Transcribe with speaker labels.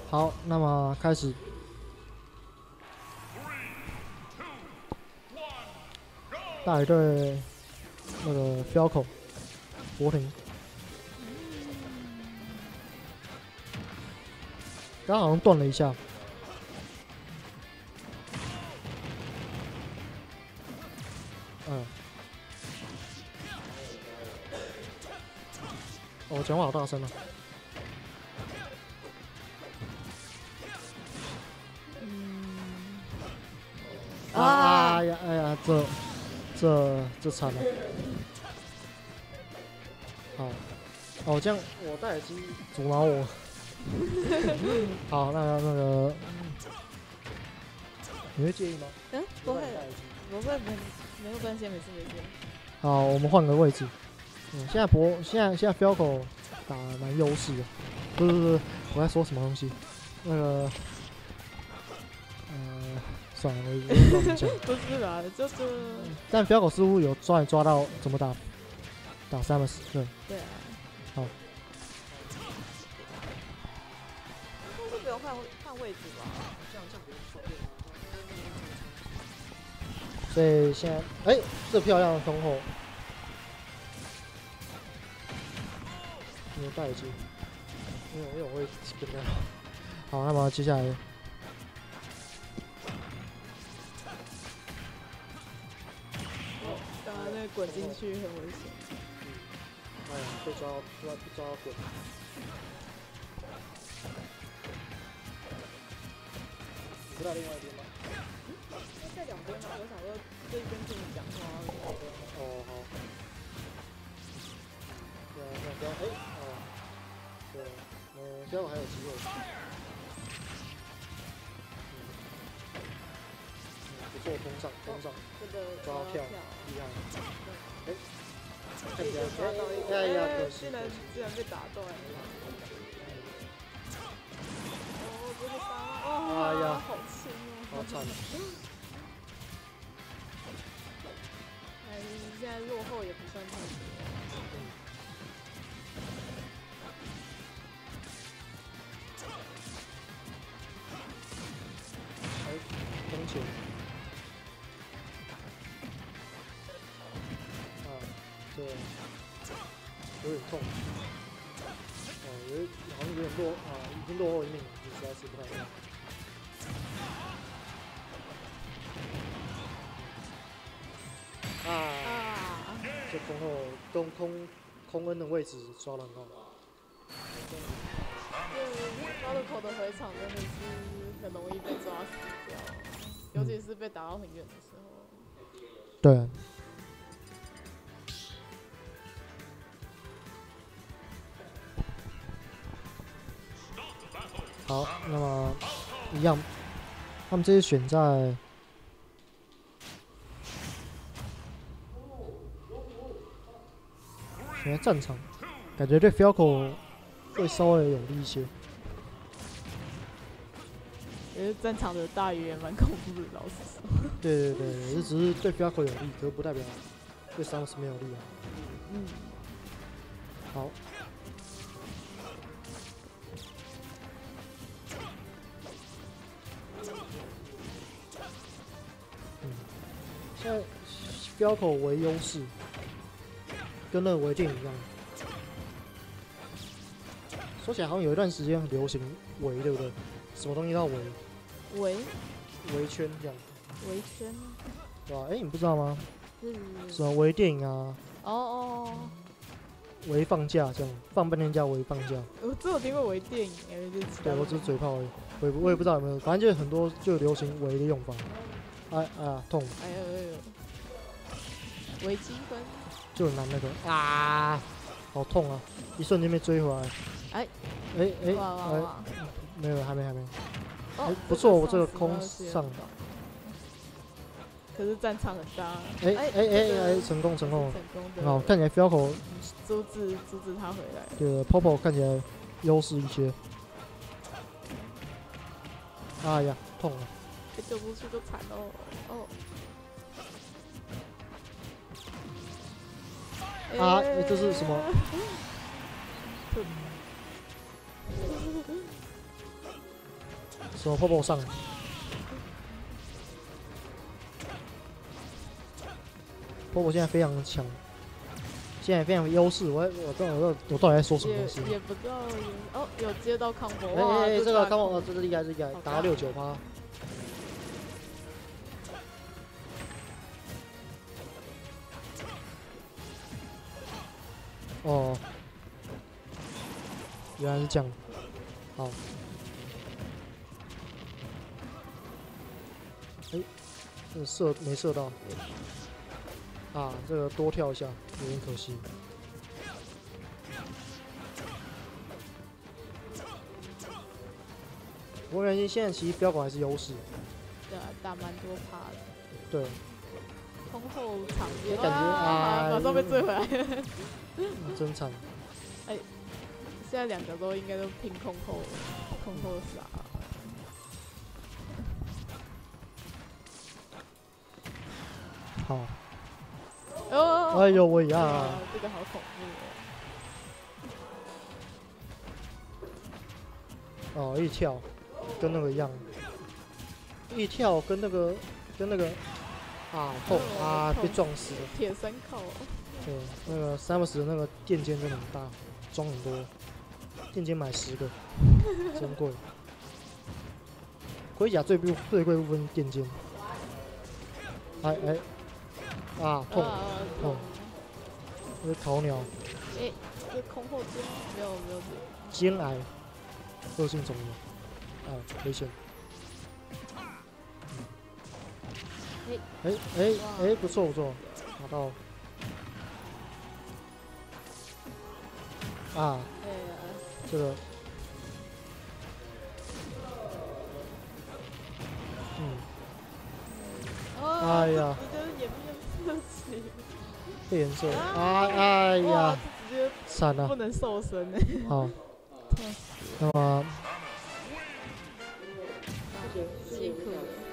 Speaker 1: 好，那么开始。大鱼对那个 Falco 博婷，刚好像断了一下。我讲话好大声啊！哎呀，这惨了。好，哦，这样我戴耳机阻挠我。好，那个，你会介意吗？
Speaker 2: 不会，没有关系，没事。
Speaker 1: 好，我们换个位置。现在 Falco 打蛮优势的。不是，我在说什么东西？那个，算了，我不知道怎么讲。
Speaker 2: 不是啦，就是。
Speaker 1: 但 Falco 似乎有抓到怎么打 Samus， 对。
Speaker 2: 对啊。
Speaker 1: 好。
Speaker 2: 但是不用换位置吧？这样不用说。
Speaker 1: 所以现在，这漂亮的中后。没有戴耳机，因为我会跟他。好，那么接下来，
Speaker 2: 刚刚那个滚进去很危险。
Speaker 1: 哎呀，被抓到滚。不在另外一边吗？
Speaker 2: 在两边嘛，我想说这边听你讲话。
Speaker 1: 哦，好。对啊，那边对，这样还有机会。不错，攻上，抓到跳，厉害。看起来，
Speaker 2: 居然被打断了。这个伤，
Speaker 1: 哎呀，
Speaker 2: 好轻哦，
Speaker 1: 好惨。
Speaker 2: 现在落后也不算太多。
Speaker 1: 攻前。对，有点痛。好像有点已经落后一命了，实在是不太好。这空后空恩的位置抓得很好。
Speaker 2: 抓路口的回场真的是很容易被抓死掉，尤其是被打到很远的时候。
Speaker 1: 对。好，那么一样，他们这次选在战场，感觉对 Falco 会稍微有利一些。
Speaker 2: 因为战场的大鱼也蛮恐怖的，老实说。
Speaker 1: 对，这只是对 Falco 有利，可不代表对 Samus 没有利啊。好。现在 Falco 为优势，跟那个微电影一样。说起来好像有一段时间很流行围，对不对？什么东西都要围。围圈这样。
Speaker 2: 围圈。
Speaker 1: 对吧？你不知道吗？什么微电影啊？微放假这样，放半天假微放假。
Speaker 2: 我只有听过微电影，
Speaker 1: 对，我只是嘴炮而已。我也不知道有没有，反正就很多就流行微的用法。痛！
Speaker 2: 微积分。
Speaker 1: 就很难那个好痛啊！一瞬间被追回来。没有，还没。不错，我这个空上。
Speaker 2: 可是战场很大。
Speaker 1: 成功！好，看起来 Falco
Speaker 2: 阻止他回来。
Speaker 1: 对 ，Popo 看起来优势一些。哎呀，痛了！
Speaker 2: 救不出就惨喽。
Speaker 1: 这是什么？ 什么 Popo 上？Popo 现在非常强，现在非常有优势。我到底在说什么东西？
Speaker 2: 也不知道哦，有接到康博。
Speaker 1: 这个康博，这是厉害，打到69%。哦，原来是这样。好。这射没射到。啊，这个多跳一下，有点可惜。不过没关系，现在其实标管还是优势。
Speaker 2: 对啊，打蛮多趴的。
Speaker 1: 对。
Speaker 2: 空后场边，
Speaker 1: 感觉
Speaker 2: 马上被追回来。
Speaker 1: 真惨。
Speaker 2: 哎，现在2个都应该都拼空后杀。
Speaker 1: 好。
Speaker 2: 哎
Speaker 1: 呦喂呀！
Speaker 2: 这个好恐
Speaker 1: 怖哦！一跳，跟那个一样。一跳跟那个啊痛啊！被撞死了。
Speaker 2: 铁三靠。
Speaker 1: 对，那个Samus的那个垫肩真的很大，装很多，垫肩买10个，真贵。盔甲最贵部分是垫肩。啊痛！这是桃鸟。
Speaker 2: 这空后肩没有
Speaker 1: 肩癌，恶性肿瘤，危险。不错，拿到。啊，这个，哎呀，被颜色，哎呀，惨了，
Speaker 2: 不能瘦身哎。
Speaker 1: 好，那么，
Speaker 2: 辛苦了。